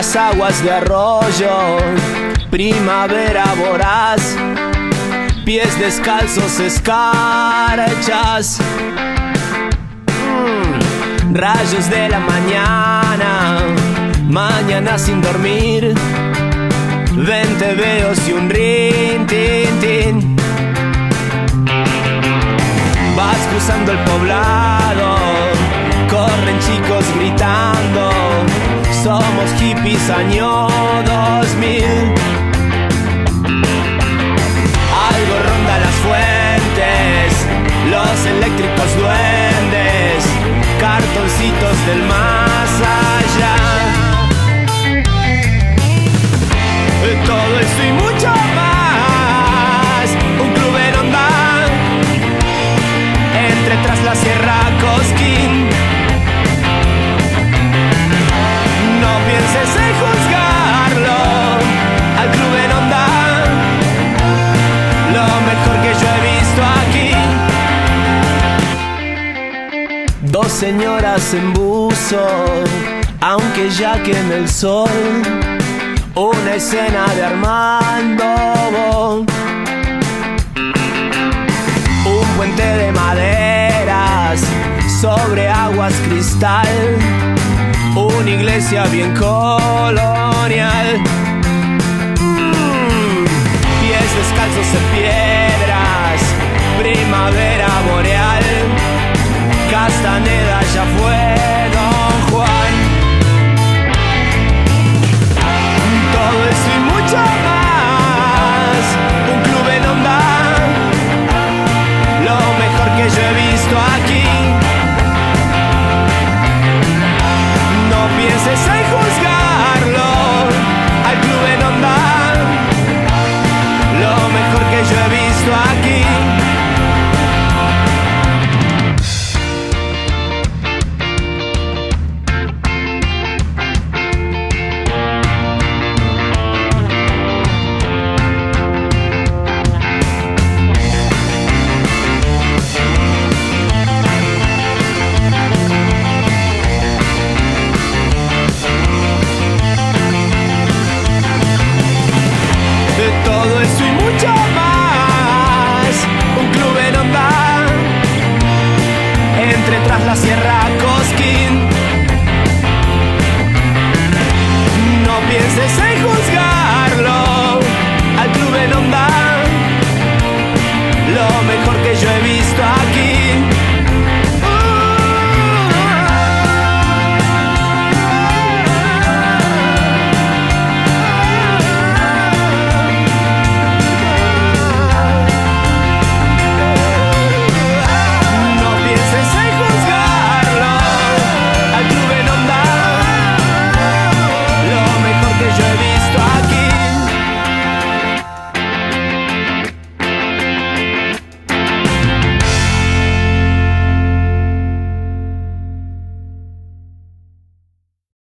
las aguas de arroyo, primavera voraz, pies descalzos, escarchas, rayos de la mañana, mañana sin dormir, 20 veos y un rin, tin, tin. Vas cruzando el poblado, corren chicos gritando, somos hippies año 2000. Algo ronda las fuentes, los eléctricos duendes, cartoncitos del más allá. Todo esto y mucho más, un club en onda, entre tras la Sierra Cosquín. No pienses en juzgarlo, al club en onda, lo mejor que yo he visto aquí. Dos señoras en buzo, aunque ya queme el sol, una escena de Armando, un puente de maderas sobre aguas cristal, una iglesia bien colonial, pies descalzos en piedras, primavera boreal, Castaneda ya fue Don Juan. Todo eso y mucho más, un club en onda, lo mejor que yo he visto aquí. No pienses en juzgarlo, al club en onda, lo mejor que yo he visto aquí. Todo eso y mucho más, un club en onda, entre tras la Sierra